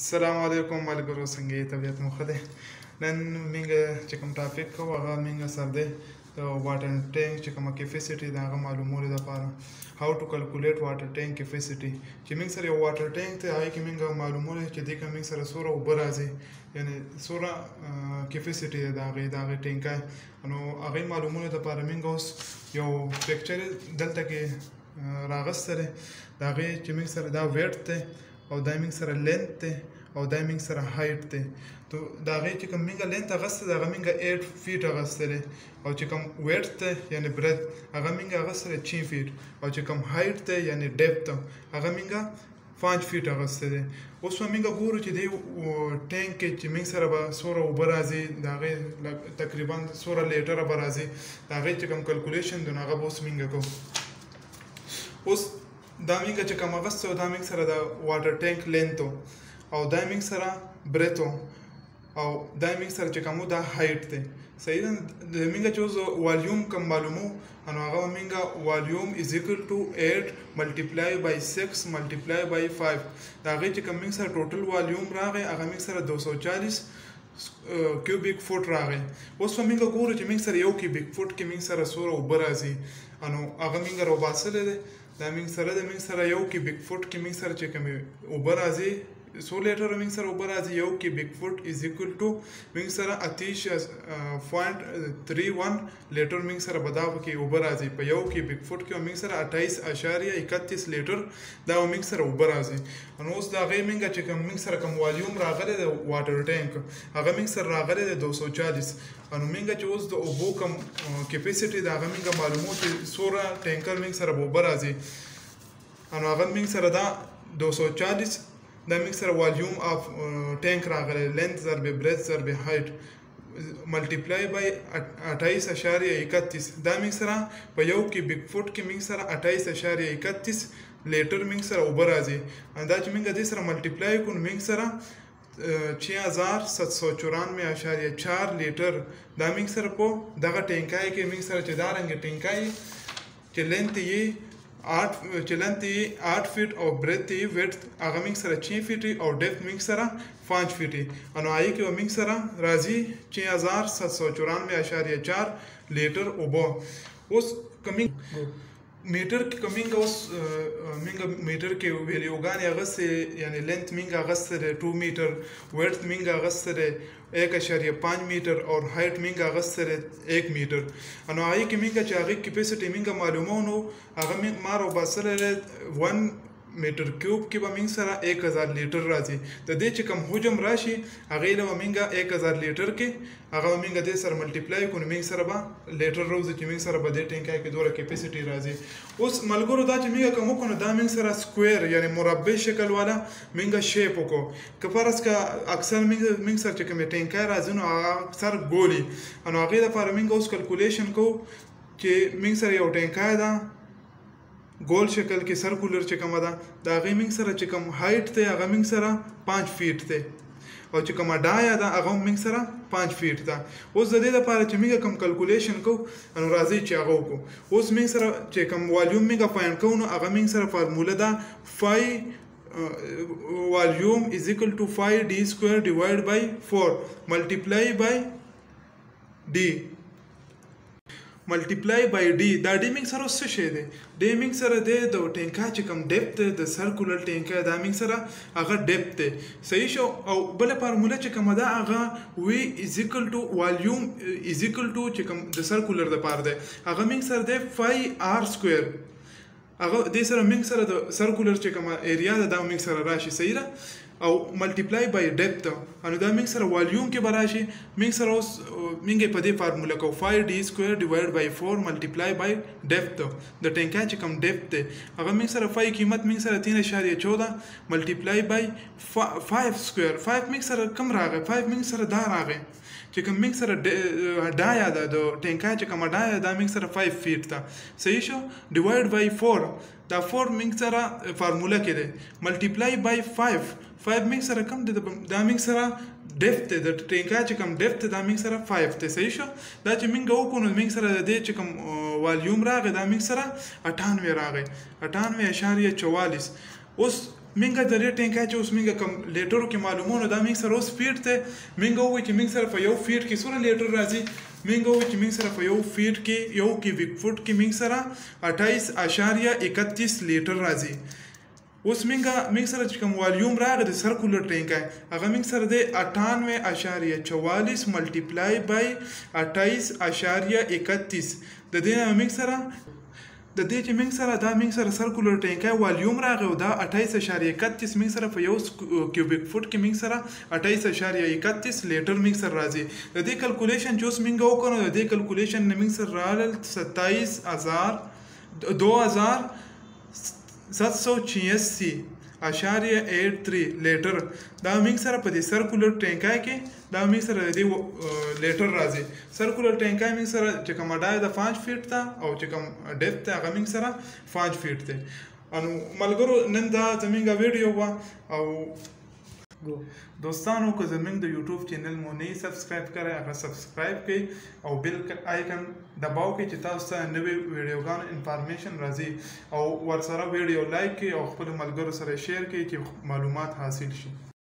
السلام علیکم ملګرو، څنګه یې؟ طبیعت مو ښه دی؟ نن موږ چې کوم ټاپک کوو هغه موږ سر دی د واټر ټینک چې کومه کیپیسټي د هغه معلومولو دپاره هاو ټو کلکولیټ واټر ټینک کیپیسټي. چې موږ سره یو واټر ټینک دی هغې کې موږ معلومولی چې دې کې موږ سره څومره اوبه راځي، یعنې څومره کیپیسټي دی د هغې ټینکۍ. نو هغې معلومولو دپاره موږ اوس یو پکچر دلته کې راغستی دی د هغې چې موږ سره دا ویټ دی او دا موږ سره لینت دی او دا موږ سره هایټ دی. تو د هغې چې کوم موږ لینت اغستی دی هغه موږ 8 فیټ اغستی دی، او چې کوم ویټ دی یعنې برید هغه موږ اغستی دی 6 فیټ، او چې کوم هایټ دی یعنې ډیپت هغه موږ 5 فیټ اغستی دی. اوس به موږ ګورو چې دې ټینک کې چې موږ سره به څومره اوبه راځي، د هغې تقریبا څومره لیټره به راځي، د هغې چې کوم کلکولیشن دی نو هغه به اوس موږ کوو. اوس دا موږ چې کوم اغستی و دا موږ سره د واټر ټینک لینت او دا موږ سره برید او دا موږ سره چې کوم دا هایټ دی. صحیح ده؟ د موږ چې اوس والیوم کوم معلومو نو هغه به موږ والیوم از ایکول ټو 8 ملټیپلای بای 6 ملټیپلای بای 5. د هغې چې کوم موږ سره ټوټل والیوم راغی هغه موږ سره 240 کیوبیک فوټ راغی. اوس به موږ ګورو چې موږ سره یو کیوبیک فوټ کې موږ سره څومره اوبه راځي، نو هغه موږ راوباسلی دی. دا موږ سره یو کیوبیک فوټ کې موږ سره چې کومې اوبه راځي، څو لیټره موږ سره اوبه راځي، یو کیوبیک فوټ از ایکول ټو موږ سره 28.31 لیټر موږ سره به دا پکې اوبه راځي. په یو کیوبیک فوټ کې موږ سره 28.31 لیټر دا موږ سره اوبه راځي. نو اوس د هغې موږ چې کوم موږ سره کوم والیوم راغلی دی واټر ټینک هغه موږ سره راغلی دی 240. نو موږ چې اوس د اوبو کوم کیپیسټي د هغه موږ معلومو چې څومره ټینکر موږ سره به اوبه راځي، نو هغه موږ سره دا 240 دا موږ سره والیوم آف ټینک راغلی، لینت ضرب برید ضرب هایټ ملټیپلای بای 28.31. دا موږ سره په یو کیوبیک فوټ کې موږ سره 28.31 لیټر موږ سره اوبه راځي. دا چې موږ دې سره ملټیپلای کړو موږ سره 6794.4 لیټر دا موږ سره په دغه ټینکۍ کې موږ سره چې دا رنګه ټینکۍ چې لینت یې 8 فیټ او برید یې ویډت هغه موږ سره 6 فیټ او ډیپت موږ سره 5 فیټ، نو هغې کې به موږ سره راځي 6794.4 لیټر اوبه. اوس که میټر کې که موږ اوس موږ میټر کې ویلیوګانې اغوستې، یعنې لینت موږ اغوستی دی 2 میټر، ویډت موږ اغوستی دی 1.5 میټر او هایټ موږ اغوستی دی 1 میټر. نو هغې کې موږ چې هغې کیپیسټي موږ معلومو نو هغه ما راوباسلی دی 1 میټر کیوب کې به موږ سره 1000 لیټر راځي. د دې چې کوم حجم راشي هغې له به موږ 1000 لیټر کې هغه به موږ دې سره ملټیپلای کړو، موږ سره به لیټر راوځي چې موږ سره به دې ټینکۍ کې دومره کیپیسټي راځي. اوس ملګرو دا چې موږ کوم وکړو نو دا موږ سره سکویر یعنې مربع شکل والا موږ شیپ وکړو. که فرض که اکثر موږ سره چې کومې ټینکۍ راځي نو هغه اکثر ګولي، نو هغې دپاره موږ اوس کلکولیشن کوو چې موږ سره یو ټینکۍ ده ګول شکل کې سرکولر چې کومه ده د هغې موږ سره چې کوم هایټ دی هغه موږ سره 5 فیټ دی، او چې کومه ډایه ده هغه موږ سره 5 فیټ ده. اوس د دې دپاره چې موږ کوم کلکولیشن کوو نو راځئ چې هغه وکړو. اوس موږ سره چې کوم والیوم موږ فایند کوو نو هغه موږ سره فارموله ده والیوم از ایکول ټو 5d سکویر ډیوایډ بای 4 ملټیپلای بای ډي ملټیپلای بای ډي. دا ډي موږ سره اوس څه شی دی؟ ډي موږ سره دی د ټینکۍ چې کوم ډیپت دی د سرکولر ټینکۍ دا موږ سره هغه ډیپت دی. صحیح شو؟ او بله فارموله چې کومه ده هغه وی از ایکول ټو والیوم از ایکول ټو چې کوم د سرکولر دپاره دی هغه موږ سره دی 5r سکویر، هغه دې سره موږ سره د سرکولر چې کومه ایریا ده دا موږ سره راشي. صحیح ده؟ او ملټیپلای بای ډیپت نو دا موږ سره والیوم کې به راشي. موږ سره اوس موږ په دې فارموله کوو 5d سکویر ډیوایډ بای 4 ملټیپلای بای ډیپت د ټینکۍ چې کوم ډیپت دی هغه موږ سره 5 قیمت موږ سره 3.14 ملټیپلای بای 5 سکویر. 5 موږ سره کم راغی؟ 5 موږ سره دا راغی چې کوم موږ سره ډایه ده د ټینکۍ چې کومه ډایه دا موږ سره 5 فیټ ده. صحیح شو؟ ډیوایډ بای 4 دا 4 موږ سره فارموله کې دی ملټیپلای بای 5 موږ سره کم دی دا موږ سره ډیپت دی د ټینکۍ چې کوم ډیپت دی دا موږ سره 5 دی. صحیح شو؟ دا چې موږ وکړو نو موږ سره د دې چې کوم والیوم راغی دا موږ سره 98 راغی 98.44. اوس منګه د دې ټینکای چې اوس منګه کوم لیټرو کې معلومونه دا منګ سره اوس فیټ ته منګه وایي چې منګ سره په یو فیټ کې څومره لیټر راځي منګه وایي چې منګ سره په یو فیټ کې یو کیوبیک فوټ کې منګ سره 28.31 لیټر راځي اوس منګ سره چې کوم والیوم راغی د سرکولر ټینکای هغه منګ سره د 98.44 ملټیپلای بای 28.31 د دې منګ سره د دې چې منګ سره دا منګ سره سرکولر ټینکای والیوم راغی او دا 28.31 منګ سره په یو کیوبیک فوټ کې منګ سره 28.31 لیټر منګ سره راځي د دې کیلکولیشن چې اوس منګ وکړو د دې کیلکولیشن نه منګ سره راغل 27,786.83 لیټر دا منګ سره په دې سرکولر ټینکای کې دا منګ سره د دې لیټر راځي سرکولر ټینکای منګ سره چې کوم ډای د 5 فیټ ته او چې کوم ډیپث ته هغه منګ سره 5 فیټ ته انو ملګرو نن دا زمونږ ویډیو وا او دوستانو که زمونږ د یوټیوب چینل مو نه سبسکرایب کړئ هغه سبسکرایب کړئ او بیل آیکن دباو کړئ چې تاسو ته نوې ویډیوګانو انفارمیشن راځي او ورسره ویډیو لایک کړئ او خپل ملګرو سره شیر کړئ چې معلومات حاصل شي